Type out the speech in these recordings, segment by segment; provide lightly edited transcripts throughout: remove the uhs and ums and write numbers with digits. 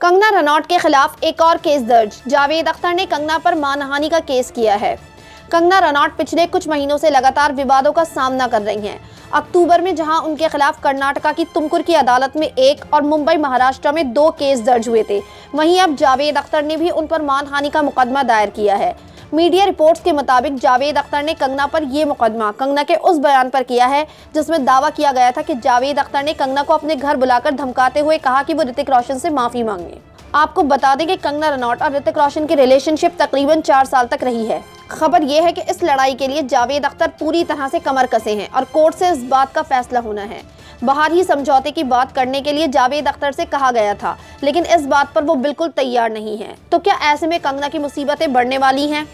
कंगना रनौत के खिलाफ एक और केस दर्ज। जावेद अख्तर ने कंगना पर मानहानि का केस किया है। कंगना रनौत पिछले कुछ महीनों से लगातार विवादों का सामना कर रही हैं। अक्टूबर में जहां उनके खिलाफ कर्नाटका की तुमकुर की अदालत में एक और मुंबई महाराष्ट्र में 2 केस दर्ज हुए थे, वहीं अब जावेद अख्तर ने भी उन पर मानहानि का मुकदमा दायर किया है। मीडिया रिपोर्ट्स के मुताबिक जावेद अख्तर ने कंगना पर यह मुकदमा कंगना के उस बयान पर किया है जिसमें दावा किया गया था कि जावेद अख्तर ने कंगना को अपने घर बुलाकर धमकाते हुए कहा कि वो ऋतिक रोशन से माफी मांगे। आपको बता दें कि कंगना रनौत और ऋतिक रोशन की रिलेशनशिप तकरीबन 4 साल तक रही है। खबर यह है कि इस लड़ाई के लिए जावेद अख्तर पूरी तरह से कमर कसे हैं और कोर्ट से इस बात का फैसला होना है। बाहर ही समझौते की बात करने के लिए जावेद अख्तर से कहा गया था, लेकिन इस बात पर वो बिल्कुल तैयार नहीं है। तो क्या ऐसे में कंगना की मुसीबतें बढ़ने वाली हैं?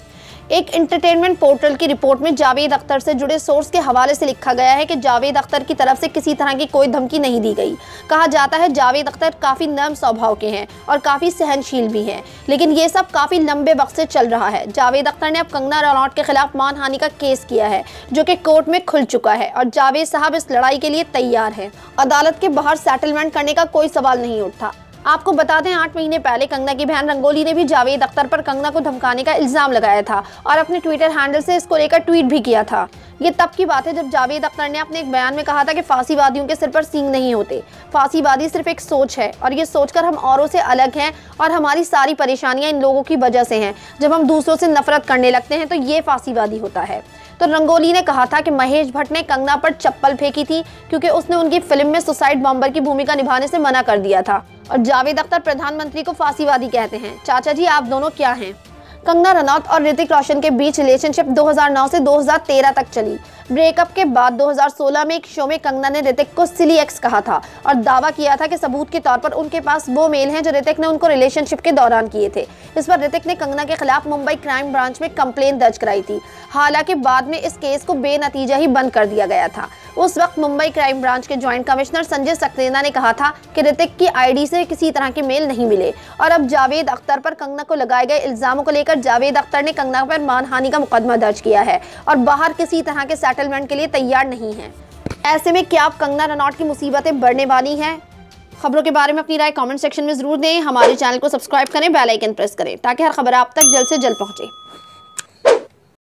एक एंटरटेनमेंट पोर्टल की रिपोर्ट में जावेद अख्तर से जुड़े सोर्स के हवाले से लिखा गया है कि जावेद अख्तर की तरफ से किसी तरह की कोई धमकी नहीं दी गई। कहा जाता है जावेद अख्तर काफ़ी नर्म स्वभाव के हैं और काफ़ी सहनशील भी हैं, लेकिन ये सब काफ़ी लंबे वक्त से चल रहा है। जावेद अख्तर ने अब कंगना रनौत के खिलाफ मानहानि का केस किया है, जो कि कोर्ट में खुल चुका है और जावेद साहब इस लड़ाई के लिए तैयार है। अदालत के बाहर सेटलमेंट करने का कोई सवाल नहीं उठता। आपको बता दें 8 महीने पहले कंगना की बहन रंगोली ने भी जावेद अख्तर पर कंगना को धमकाने का इल्जाम लगाया था और अपने ट्विटर हैंडल से इसको लेकर ट्वीट भी किया था। ये तब की बात है जब जावेद अख्तर ने अपने एक बयान में कहा था कि फांसीवादियों के सिर पर सींग नहीं होते, फांसीवादी सिर्फ एक सोच है और ये सोचकर हम औरों से अलग हैं और हमारी सारी परेशानियां इन लोगों की वजह से हैं। जब हम दूसरों से नफरत करने लगते हैं तो ये फांसीवादी होता है। तो रंगोली ने कहा था कि महेश भट्ट ने कंगना पर चप्पल फेंकी थी क्योंकि उसने उनकी फिल्म में सुसाइड बॉम्बर की भूमिका निभाने से मना कर दिया था। और जावेद अख्तर प्रधानमंत्री को फांसीवादी कहते हैं। चाचा जी आप दोनों क्या हैं? कंगना रनौत और ऋतिक रोशन के बीच रिलेशनशिप 2009 से 2013 तक चली। ब्रेकअप के बाद 2016 में एक शो में कंगना ने ऋतिक को सिली एक्स कहा था और दावा किया था कि सबूत के तौर पर उनके पास वो मेल हैं जो ऋतिक ने उनको रिलेशनशिप के दौरान किए थे। इस पर ऋतिक ने कंगना के खिलाफ मुंबई क्राइम ब्रांच में कंप्लेंट दर्ज कराई थी। हालांकि बाद में इस केस को बेनतीजा ही बंद कर दिया गया था। उस वक्त मुंबई क्राइम ब्रांच के ज्वाइंट कमिश्नर संजय सक्सेना ने कहा था कि ऋतिक की आईडी से किसी तरह के मेल नहीं मिले। और अब जावेद अख्तर पर कंगना को लगाए गए इल्जामों को लेकर जावेद अख्तर ने कंगना पर मानहानि का मुकदमा दर्ज किया है और बाहर किसी तरह के सेटलमेंट के लिए तैयार नहीं है। ऐसे में क्या अब कंगना रनौत की मुसीबतें बढ़ने वाली हैं? खबरों के बारे में अपनी राय कमेंट सेक्शन में जरूर दें। हमारे चैनल को सब्सक्राइब करें, बेल आइकन प्रेस करें ताकि हर खबर आप तक जल्द से जल्द पहुंचे।